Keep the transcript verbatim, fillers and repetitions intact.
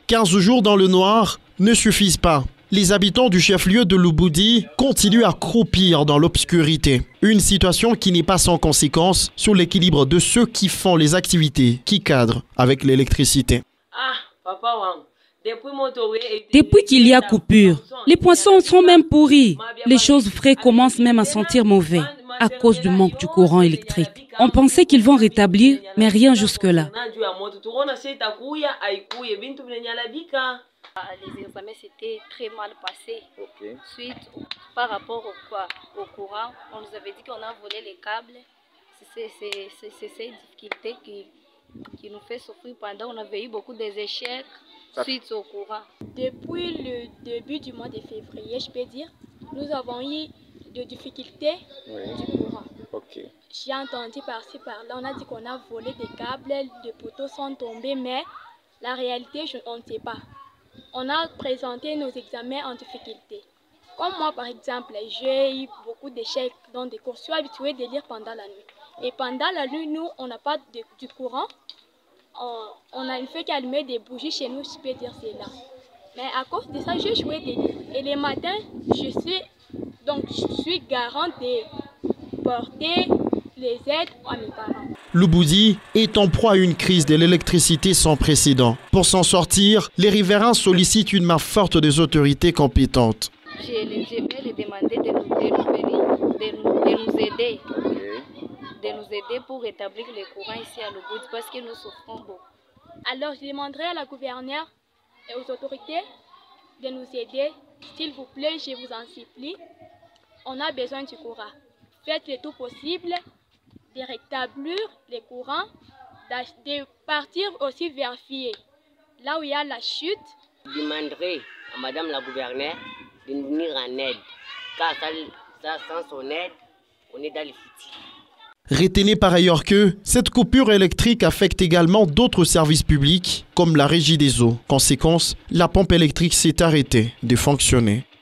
quinze jours dans le noir ne suffisent pas. Les habitants du chef-lieu de Lubudi continuent à croupir dans l'obscurité. Une situation qui n'est pas sans conséquence sur l'équilibre de ceux qui font les activités qui cadrent avec l'électricité. Depuis qu'il y a coupure, les poissons sont même pourris. Les choses frais commencent même à sentir mauvais à cause du manque du courant électrique. On pensait qu'ils vont rétablir, mais rien jusque-là. Les examens s'étaient très mal passés. Okay. Suite par rapport au, au courant, on nous avait dit qu'on a volé les câbles. C'est ces difficultés qui, qui nous fait souffrir pendant. On avait eu beaucoup d'échecs suite au courant. Depuis le début du mois de février, je peux dire, nous avons eu des difficultés oui. du courant. Okay. J'ai entendu par-ci par-là, on a dit qu'on a volé des câbles, les poteaux sont tombés, mais la réalité, je, on ne sait pas. On a présenté nos examens en difficulté. Comme moi, par exemple, j'ai eu beaucoup d'échecs dans des cours. Je suis habituée de lire pendant la nuit. Et pendant la nuit, nous, on n'a pas de, du courant. On, on a une feuille qui allume des bougies chez nous, je peux dire c'est là. Mais à cause de ça, j'ai joué des livres. Et les matins, je suis, donc, je suis garante de porter les aides à mes parents. Lubudi est en proie à une crise de l'électricité sans précédent. Pour s'en sortir, les riverains sollicitent une main forte des autorités compétentes. Je, je vais les demander de nous, de nous, venir, de nous, de nous aider, de nous aider pour rétablir le courant ici à Lubudi parce que nous souffrons beaucoup. Alors je demanderai à la gouverneure et aux autorités de nous aider. S'il vous plaît, je vous en supplie. On a besoin du courant. Faites le tout possible de rétablir les courants, de partir aussi vérifier là où il y a la chute. Je demanderai à Madame la gouverneure de nous venir en aide, car ça, ça, sans son aide, on est dans les foutis. Retenez par ailleurs que cette coupure électrique affecte également d'autres services publics, comme la régie des eaux. Conséquence, la pompe électrique s'est arrêtée de fonctionner.